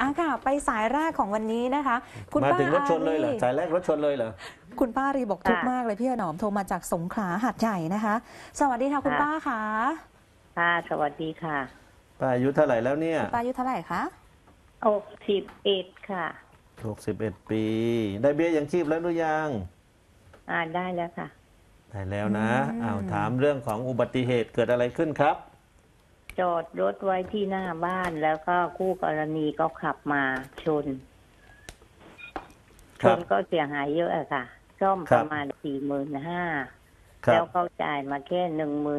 ค่ะไปสายแรกของวันนี้นะคะคุณมาป้าถึงรถชนเลยเหรออารีสายแรกรถชนเลยเหรอคุณป้าอารีบอกทุกข์มากเลยพี่ถนอมโทรมาจากสงขลาหาดใหญ่นะคะ สวัสดีค่ะคุณป้าค่ะค่ะสวัสดีค่ะป้าอายุเท่าไหร่แล้วเนี่ยป้าอายุเท่าไหร่คะ 61ค่ะ 61 ปี ได้เบี้ยยังชีพแล้วหรือยังได้แล้วค่ะได้แล้วนะถามเรื่องของอุบัติเหตุเกิดอะไรขึ้นครับจอดรถไว้ที่หน้าบ้านแล้วก็คู่กรณีก็ขับมาชนก็เสียหายเยอะอะค่ะซ่อมประมาณ45,000แล้วเขาจ่ายมาแค่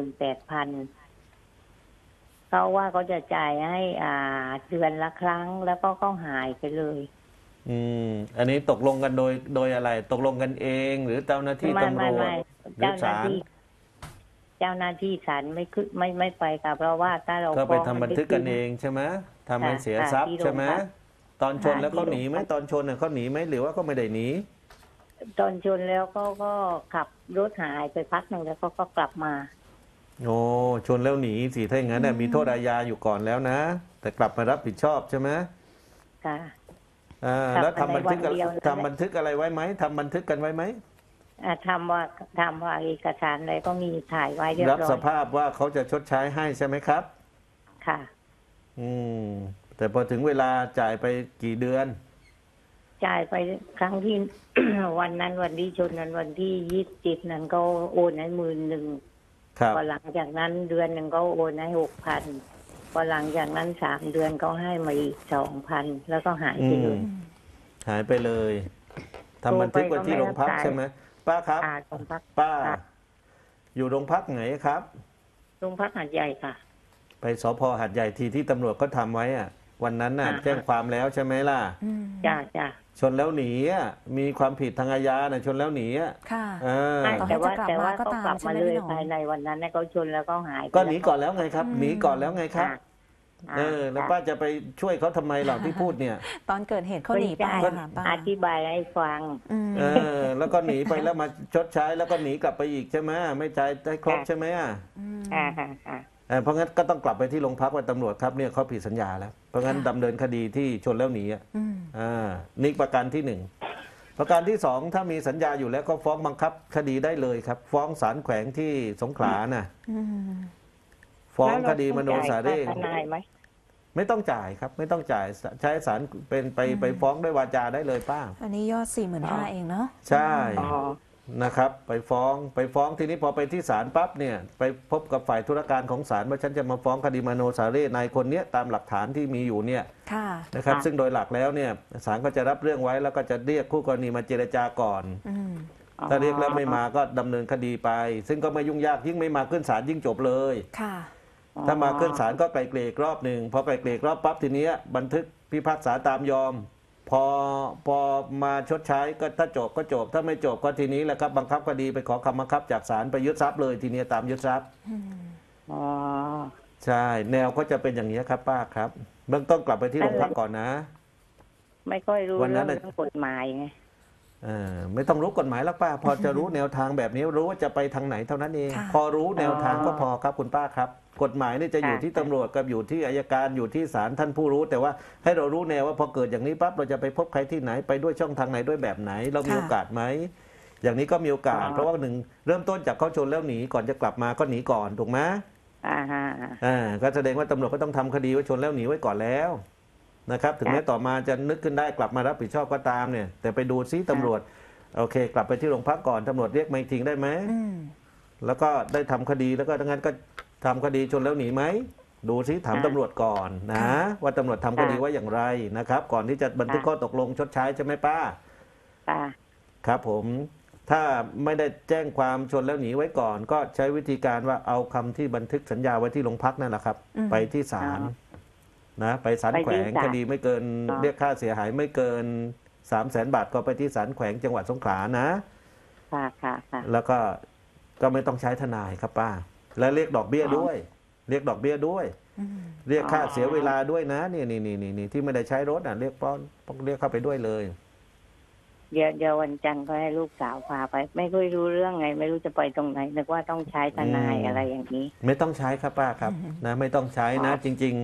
18,000เขาว่าเขาจะจ่ายให้เดือนละครั้งแล้วก็หายไปเลยอันนี้ตกลงกันโดยอะไรตกลงกันเองหรือเจ้าหน้าที่ตำรวจหรือศาลเจ้าหน้าที่ศาลไม่ไปค่ะเพราะว่าถ้าเราก็ไปทำบันทึกกันเองใช่ไหมทำให้เสียทรัพย์ใช่ไหมตอนชนแล้วเขาหนีไหมตอนชนเขาหนีไหมหรือว่าก็ไม่ได้หนีตอนชนแล้วก็ขับรถหายไปพักหนึ่งแล้วก็กลับมาโอ้ชนแล้วหนีสิถ้าอย่างนั้นมีโทษอาญาอยู่ก่อนแล้วนะแต่กลับมารับผิดชอบใช่ไหมค่ะแล้วทำบันทึกอะไรไว้ไหมทำบันทึกกันไว้ไหมทำว่าเอกสารอะไรก็มีถ่ายไว้เรียบร้อยรับสภาพว่าเขาจะชดใช้ให้ใช่ไหมครับค่ะแต่พอถึงเวลาจ่ายไปกี่เดือนจ่ายไปครั้งที่ วันนั้นวันที่ชนนั้นวันที่27นั้นก็โอนให้10,000พอหลังจากนั้นเดือนหนึ่งก็โอนให้6,000พอหลังจากนั้น3 เดือนก็ให้มาอีก2,000แล้วก็หายไปเลยหายไปเลยทำบันทึกไว้ที่โรงพักใช่ไหมป้าครับป้าอยู่โรงพักไหนครับโรงพักหาดใหญ่ค่ะไปสภ.หาดใหญ่ที่ตำรวจก็ทำไว้วันนั้นน่ะแจ้งความแล้วใช่ไหมล่ะจ้าชนแล้วหนีมีความผิดทางอาญาชนแล้วหนีค่ะแต่ว่าก็กลับมาเลยภายในวันนั้นเขาชนแล้วก็หายก็หนีก่อนแล้วไงครับหนีก่อนแล้วไงครับแล้วป้าจะไปช่วยเขาทำไมหรอที่พูดเนี่ยตอนเกิดเหตุเขาหนีไปค่ะป้าอธิบายให้ฟังแล้วก็หนีไปแล้วมาชดใช้แล้วก็หนีกลับไปอีกใช่ไหมไม่จ่ายได้ครบใช่ไหมเพราะงั้นก็ต้องกลับไปที่โรงพักว่าตำรวจครับเนี่ยเขาผิดสัญญาแล้วเพราะงั้นดำเนินคดีที่ชนแล้วหนีนี่ประการที่1ประการที่2ถ้ามีสัญญาอยู่แล้วก็ฟ้องบังคับคดีได้เลยครับฟ้องศาลแขวงที่สงขลาฟ้องคดีมโนสาเร่ไม่ต้องจ่ายครับไม่ต้องจ่ายใช้ศาลเป็นไปฟ้องด้วยวาจาได้เลยป้าอันนี้ยอด45,000เองเนาะใช่นะครับไปฟ้องทีนี้พอไปที่ศาลปั๊บเนี่ยไปพบกับฝ่ายธุรการของศาลว่าฉันจะมาฟ้องคดีมโนสาเร่นายคนนี้ตามหลักฐานที่มีอยู่เนี่ยนะครับซึ่งโดยหลักแล้วเนี่ยศาลก็จะรับเรื่องไว้แล้วก็จะเรียกคู่กรณีมาเจรจาก่อนถ้าเรียกแล้วไม่มาก็ดำเนินคดีไปซึ่งก็ไม่ยุ่งยากยิ่งไม่มาขึ้นศาลยิ่งจบเลยถ้ามาขึ้นศาลก็ไกลเกลี่ยรอบหนึ่งพอไกลเกลี่ยรอบปั๊บทีนี้บันทึกพิพากษาตามยอมพอมาชดใช้ก็ถ้าจบก็จบถ้าไม่จบก็ทีนี้แหละครับบังคับคดีไปขอคำบังคับจากศาลไปยึดทรัพย์เลยทีนี้ตามยึดทรัพย์ใช่แนวก็จะเป็นอย่างนี้ครับป้าครับเบื้องต้นกลับไปที่โรงพักก่อนนะไม่ค่อยรู้เรื่องกฎหมายไงไม่ต้องรู้กฎหมายแล้วป้าพอจะรู้แนวทางแบบนี้รู้ว่าจะไปทางไหนเท่านั้นเองพอรู้แนวทางก็พอครับคุณป้าครับกฎหมายนี่จะอยู่ที่ตำรวจกับอยู่ที่อัยการอยู่ที่ศาลท่านผู้รู้แต่ว่าให้เรารู้แนวว่าพอเกิดอย่างนี้ปั๊บเราจะไปพบใครที่ไหนไปด้วยช่องทางไหนด้วยแบบไหนเรามีโอกาสไหมอย่างนี้ก็มีโอกาสเพราะว่า1เริ่มต้นจากเขาชนแล้วหนีก่อนจะกลับมาก็หนีก่อนถูกไหมก็แสดงว่าตำรวจก็ต้องทำคดีว่าชนแล้วหนีไว้ก่อนแล้วนะครับถึงแม้ต่อมาจะนึกขึ้นได้กลับมารับผิดชอบก็ตามเนี่ยแต่ไปดูซิตำรวจโอเคกลับไปที่โรงพักก่อนตำรวจเรียกมาทิ้งได้ไหมแล้วก็ได้ทำคดีแล้วก็ดังนั้นก็ทำคดีชนแล้วหนีไหมดูซิถามตำรวจก่อนนะว่าตำรวจทำคดีไว้อย่างไรนะครับก่อนที่จะบันทึกข้อตกลงชดใช้ใช่ไหมป้าครับผมถ้าไม่ได้แจ้งความชนแล้วหนีไว้ก่อนก็ใช้วิธีการว่าเอาคำที่บันทึกสัญญาไว้ที่โรงพักนั่นแหละครับไปที่ศาลนะไปศาลแขวงคดีไม่เกินเรียกค่าเสียหายไม่เกิน300,000 บาทก็ไปที่ศาลแขวงจังหวัดสงขลานะแล้วก็ไม่ต้องใช้ทนายครับป้าและเรียกดอกเบี้ยด้วยเรียกดอกเบี้ยด้วยเรียกค่าเสียเวลาด้วยนะนี่ที่ไม่ได้ใช้รถเรียกเรียกเข้าไปด้วยเลยเดี๋ยววันจันทร์ก็ให้ลูกสาวพาไปไม่ค่อยรู้เรื่องไงไม่รู้จะไปตรงไหนนึกว่าต้องใช้ทนายอะไรอย่างนี้ไม่ต้องใช้ครับป้าครับนะไม่ต้องใช้นะจริง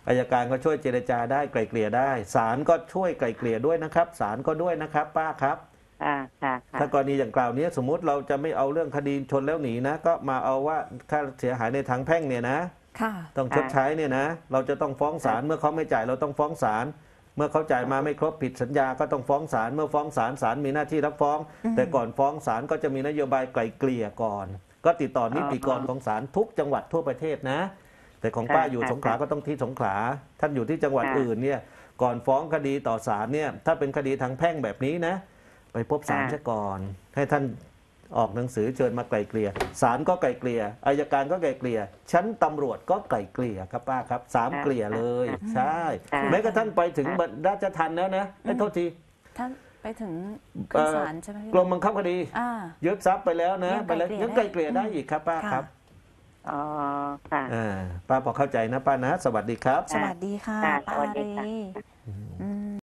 อัยการก็ช่วยเจรจาได้ไกล่เกลี่ยได้ศาลก็ช่วยไกล่เกลี่ยด้วยนะครับศาลก็ด้วยนะครับป้าครับค่ะถ้ากรณีอย่างกล่าวนี้สมมุติเราจะไม่เอาเรื่องคดีชนแล้วหนีนะก็มาเอาว่าค่าเสียหายในทางแพ่งเนี่ยนะค่ะต้องชดใช้เนี่ยนะเราจะต้องฟ้องศาลเมื่อเขาไม่จ่ายเราต้องฟ้องศาลเมื่อเขาจ่ายมาไม่ครบผิดสัญญาก็ต้องฟ้องศาลเมื่อฟ้องศาลศาลมีหน้าที่รับฟ้อง แต่ก่อนฟ้องศาลก็จะมีนโยบายไกล่เกลี่ยก่อน ก็ติดต่อนิติกรของศาลทุกจังหวัดทั่วประเทศนะ แต่ของป้าอยู่สงขลาก็ต้องที่สงขลาท่านอยู่ที่จังหวัดอื่นเนี่ยก่อนฟ้องคดีต่อศาลเนี่ยถ้าเป็นคดีทางแพ่งแบบนี้นะไปพบศาลซะก่อนให้ท่านออกหนังสือเชิญมาไกล่เกลี่ยศาลก็ไกล่เกลี่ยอัยการก็ไกล่เกลี่ยชั้นตำรวจก็ไกล่เกลี่ยครับป้าครับ3เกลี่ยเลยใช่แม้กระทั่งไปถึงราชทัณฑ์แล้วนะโทษทีท่านไปถึงขึ้นศาลใช่ไหมพี่กรมบังคับคดี ยึดทรัพย์ไปแล้วนะยังไปแล้วยังไกล่เกลี่ยได้อีกครับป้าครับอ๋อค่ะป้าพอเข้าใจนะป้านะ สวัสดีครับสวัสดีค่ะค่ะป้าสวัสดีรีค่ะ